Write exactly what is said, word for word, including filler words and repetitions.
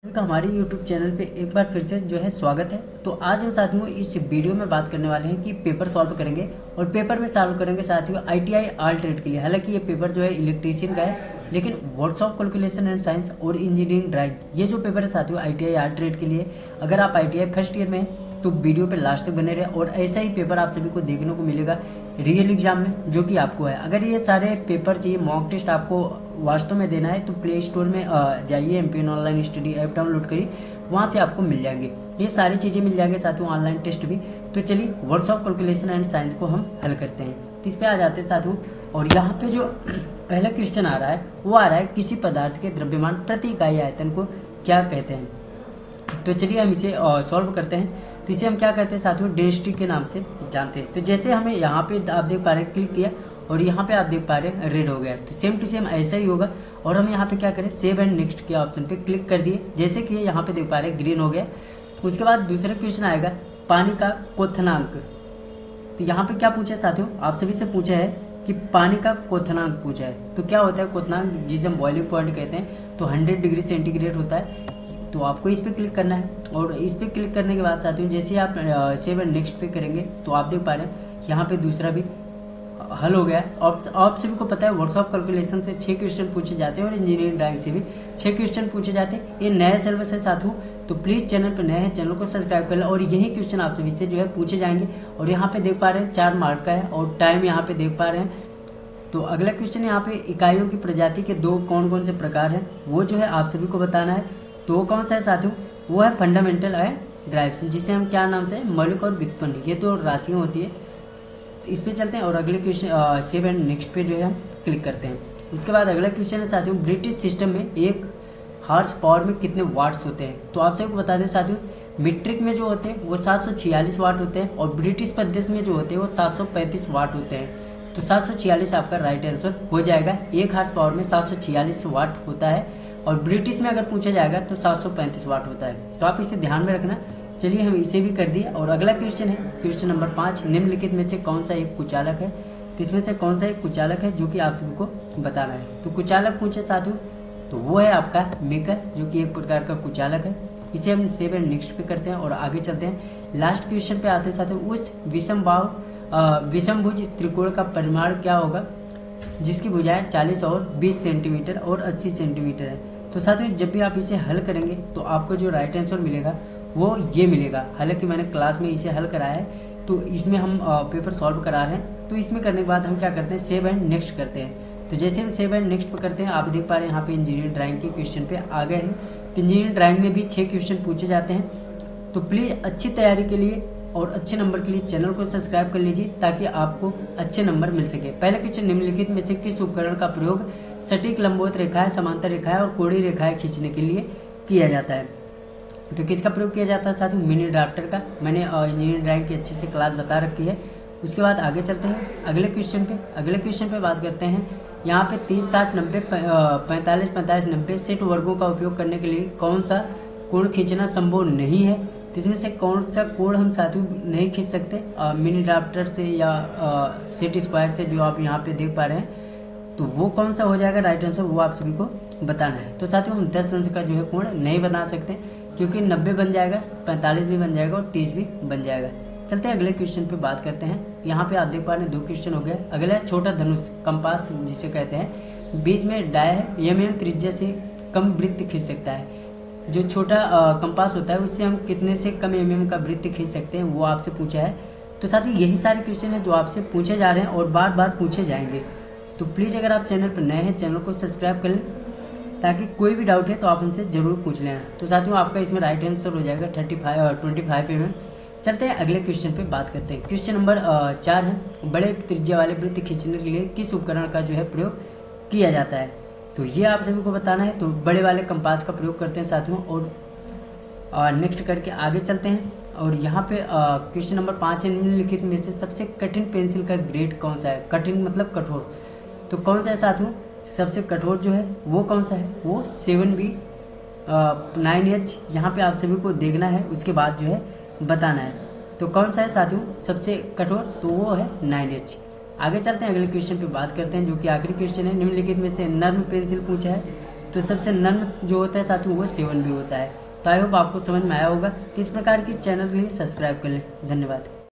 का हमारे YouTube channel पे एक बार फिर से जो है स्वागत है। तो आज हम साथियों इस वीडियो में बात करने वाले हैं कि पेपर सॉल्व करेंगे और पेपर में सॉल्व करेंगे साथियों आईटीआई आल ट्रेड के लिए। हालांकि ये पेपर जो है इलेक्ट्रीशियन का है, लेकिन व्हाट्सऑफ कैलकुलेशन एंड साइंस और इंजीनियरिंग ड्राइंग ये जो पेपर है साथियों आईटीआई आल ट्रेड के लिए। अगर आप आईटीआई फर्स्ट ईयर में हैं तो वीडियो पे लास्ट तक बने रहे और ऐसा ही पेपर आप सभी को देखने को मिलेगा रियल एग्जाम में जो कि आपको है। अगर ये सारे पेपर चाहिए मॉक टेस्ट आपको वास्तव में देना है तो प्ले स्टोर में जाइए, MPN online study app download करिए, वहां से आपको मिल जाएंगे ये सारी चीजें मिल जाएंगे साथियों, ऑनलाइन टेस्ट भी। तो चलिए व्हाट्सऑफ कैलकुलेशन एंड साइंस को हम हल करते हैं। तो इस पे आ जाते हैं साथियों और यहाँ पे जो पहला क्वेश्चन आ रहा है वो आ रहा है किसी पदार्थ के द्रव्यमान प्रति इकाई आयतन को क्या कहते हैं। तो चलिए हम इसे सॉल्व करते हैं। तो इसे हम क्या कहते हैं साथियों, डेंसिटी के नाम से जानते हैं। तो जैसे हमें यहाँ पे आप देख पा रहे हैं क्लिक किया और यहाँ पे आप देख पा रहे हैं रेड हो गया, तो सेम टू सेम ऐसा ही होगा। और हम यहाँ पे क्या करें, सेव एंड नेक्स्ट के ऑप्शन पे क्लिक कर दिए, जैसे कि यहाँ पे देख पा रहे हैं ग्रीन हो गया। उसके बाद दूसरा क्वेश्चन आएगा पानी का क्वथनांक। तो यहाँ पे क्या पूछा है साथियों, आप सभी से पूछा है कि पानी का क्वथनांक पूछा है। तो क्या होता है क्वथनांक, जिसे हम बॉइलिंग पॉइंट कहते हैं, तो हंड्रेड डिग्री सेंटीग्रेड होता है। तो आपको इस पे क्लिक करना है और इस पे क्लिक करने के बाद साथियों जैसे आप सेव एंड नेक्स्ट पे करेंगे तो आप देख पा रहे हैं यहाँ पे दूसरा भी हल हो गया। और आप सभी को पता है व्हाट्सऑफ कैलकुलेशन से छह क्वेश्चन पूछे जाते हैं और इंजीनियरिंग ड्राइंग से भी छह क्वेश्चन पूछे जाते हैं। ये नया सिलेबस है साथियों, तो प्लीज चैनल पर नए हैं चैनल को सब्सक्राइब कर लें और यही क्वेश्चन आप सभी से जो है पूछे जाएंगे। और यहाँ पे देख पा रहे हैं चार मार्क का है और टाइम यहाँ पे देख पा रहे हैं। तो अगला क्वेश्चन यहाँ पे इकाइयों की प्रजाति के दो कौन कौन से प्रकार है वो जो है आप सभी को बताना है। तो वो कौन सा है साथियों, वो है फंडामेंटल एंड ड्राइव्स, जिसे हम क्या नाम से मौलिक और व्युत्पन्न, ये तो राशियां होती है। तो इस पे चलते हैं और अगले क्वेश्चन सेव एंड नेक्स्ट पे जो है हम क्लिक करते हैं। उसके बाद अगला क्वेश्चन है साथियों ब्रिटिश सिस्टम में एक हार्स पावर में कितने वाट्स होते हैं। तो आप सबको बता दें साथियों मीट्रिक में जो होते हैं वो सात सौ छियालीस वाट होते हैं और ब्रिटिश प्रदेश में जो होते हैं वो सात सौ पैंतीस वाट होते हैं। तो सात सौ छियालीस आपका राइट आंसर हो जाएगा। एक हार्स पावर में सात सौ छियालीस वाट होता है और ब्रिटिश में अगर पूछा जाएगा तो सात सौ पैंतीस वाट होता है। तो आप इसे ध्यान में रखना। चलिए हम इसे भी कर दिए और अगला क्वेश्चन है क्वेश्चन नंबर पाँच, निम्नलिखित में से कौन सा एक कुचालक है। तो इसमें से कौन सा एक कुचालक है जो कि आप सभी को बताना है। तो कुचालक पूछे साथियों तो वो है आपका मेकर, जो कि एक प्रकार का कुचालक है। इसे हम सेव एंड नेक्स्ट पे करते हैं और आगे चलते हैं। लास्ट क्वेश्चन पे आते हैं साथियों, उस विषम बाहु विषमभुज त्रिकोण का परिमाण क्या होगा जिसकी भुजाएं चालीस और बीस सेंटीमीटर और अस्सी सेंटीमीटर है। तो साथियों जब भी आप इसे हल करेंगे तो आपको जो राइट आंसर मिलेगा वो ये मिलेगा। हालांकि मैंने क्लास में इसे हल कराया है तो इसमें हम पेपर सॉल्व करा रहे हैं। तो इसमें करने के बाद हम क्या करते हैं, सेव एंड नेक्स्ट करते हैं। तो जैसे हम सेव एंड नेक्स्ट पे करते हैं आप देख पा रहे हैं यहाँ पे इंजीनियरिंग ड्राइंग के क्वेश्चन पे आ गए हैं। तो इंजीनियरिंग ड्राइंग में भी छह क्वेश्चन पूछे जाते हैं। तो प्लीज अच्छी तैयारी के लिए और अच्छे नंबर के लिए चैनल को सब्सक्राइब कर लीजिए ताकि आपको अच्छे नंबर मिल सके। पहला क्वेश्चन, निम्नलिखित में से किस उपकरण का प्रयोग सटीक लंबवत रेखाएं, समांतर रेखाएं और कोणीय रेखाएं खींचने के लिए किया जाता है। तो किसका प्रयोग किया जाता है साथियों, मिनी ड्राफ्टर का। मैंने इंजीनियरिंग ड्राइंग की अच्छे से क्लास बता रखी है। उसके बाद आगे चलते हैं अगले क्वेश्चन पे। अगले क्वेश्चन पे बात करते हैं। यहाँ पे तीस साठ नब्बे पैंतालीस पैंतालीस नब्बे सेट वर्गों का उपयोग करने के लिए कौन सा कोण खींचना संभव नहीं है। तो इसमें से कौन सा कोण हम साथियों नहीं खींच सकते मिनी ड्राफ्टर से या सेट स्क्वायर से, जो आप यहाँ पे देख पा रहे हैं। तो वो कौन सा हो जाएगा राइट आंसर, वो आप सभी को बताना है। तो साथियों हम दस अंश का जो है कोण नहीं बना सकते क्योंकि नब्बे बन जाएगा, पैंतालीस भी बन जाएगा और तीस भी बन जाएगा। चलते हैं अगले क्वेश्चन पे बात करते हैं। यहाँ पे आप देख पा रहे हैं दो क्वेश्चन हो गए। अगला है छोटा धनुष, कंपास जिसे कहते हैं, बीच में डाय है, एम एम त्रिज्या से कम वृत्त खींच सकता है। जो छोटा कंपास होता है उससे हम कितने से कम एम एम का वृत्त खींच सकते हैं वो आपसे पूछा है। तो साथियों यही सारे क्वेश्चन है जो आपसे पूछे जा रहे हैं और बार बार पूछे जाएंगे। तो प्लीज अगर आप चैनल पर नए हैं चैनल को सब्सक्राइब कर लें ताकि कोई भी डाउट है तो आप हमसे जरूर पूछ लेना। तो साथियों आपका इसमें राइट आंसर हो जाएगा thirty five twenty five M M. चलते हैं अगले क्वेश्चन पे बात करते हैं। क्वेश्चन नंबर चार है, बड़े त्रिज्या वाले वृत्त खींचने के लिए किस उपकरण का जो है प्रयोग किया जाता है। तो ये आप सभी को बताना है। तो बड़े वाले कंपास का प्रयोग करते हैं साथियों और नेक्स्ट करके आगे चलते हैं। और यहाँ पे क्वेश्चन नंबर पाँच है, निम्नलिखित में से सबसे कठिन पेंसिल का ग्रेड कौन सा है। कठिन मतलब कठोर, तो कौन सा है साथियों सबसे कठोर जो है वो कौन सा है, वो सेवन बी नाइन एच। यहाँ पे आप सभी को देखना है, उसके बाद जो है बताना है। तो कौन सा है साथियों सबसे कठोर, तो वो है नाइन एच। आगे चलते हैं अगले क्वेश्चन पे बात करते हैं जो कि आखिरी क्वेश्चन है, निम्नलिखित में से नर्म पेंसिल पूछा है। तो सबसे नर्म जो होता है साथियों वो सेवन भी होता है। तो आई होप आपको समझ में आया होगा। तो इस प्रकार की चैनल के लिए सब्सक्राइब कर लें। धन्यवाद।